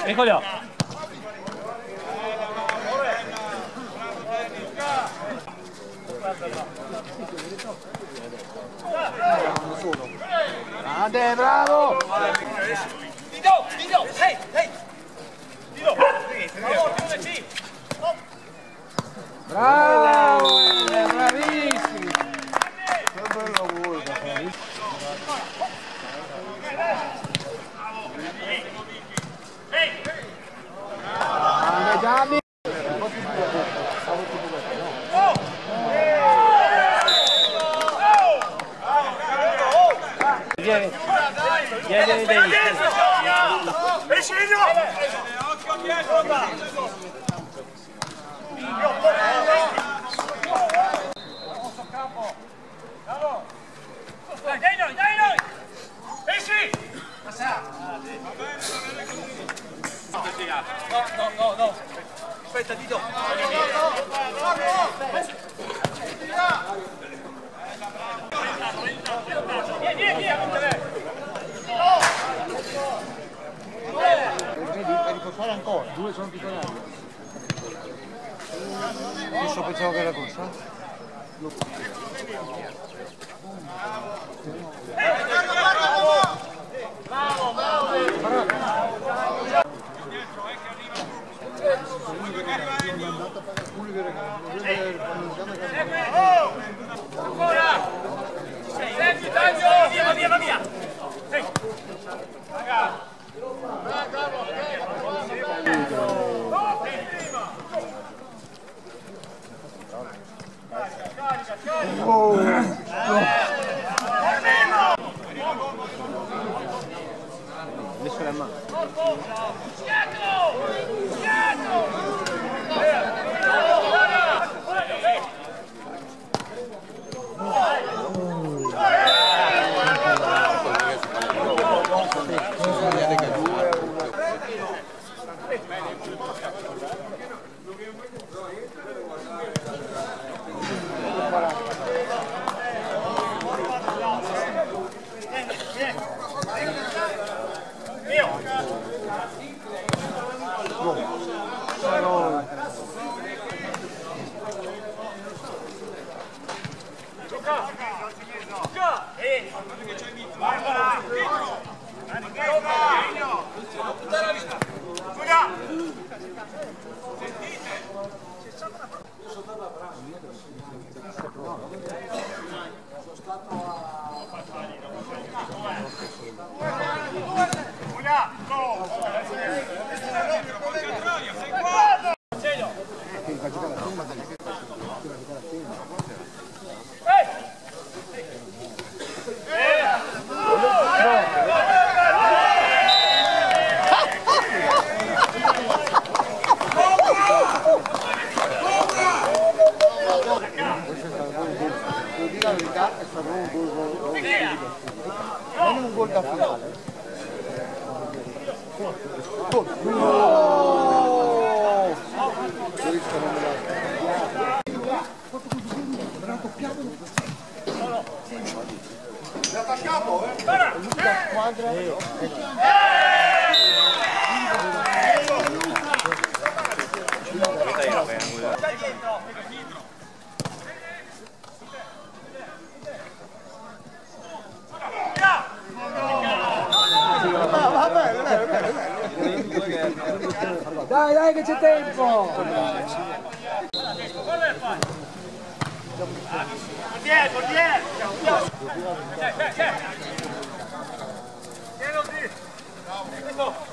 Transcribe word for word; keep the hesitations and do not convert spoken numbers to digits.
Eccolo. Grande, bravo! Dido, Dido, ehi, ehi! Dido! Bravo! Bravissimi! Che bel lavoro! Grande Gianni! Vieni, vieni, vieni. Vicino! Occhio dietro! Dai noi, dai noi! Esci! No, no, no, no. Aspetta, Dido. Vieni, vieni, vieni. Vedi, puoi fare ancora, due sono titolari. Adesso pensavo che era corsa. Bravo, bravo! Ancora! Senti, taglio! Via, via, via! Ehi! Raga! Oh! Adesso la mano. Schiacco! Schiacco! Non un gol da finale. Gol. L'ha attaccato, eh? Squadra. Dai, dai che c'è tempo! Dietro, dietro! Tieni, tieni!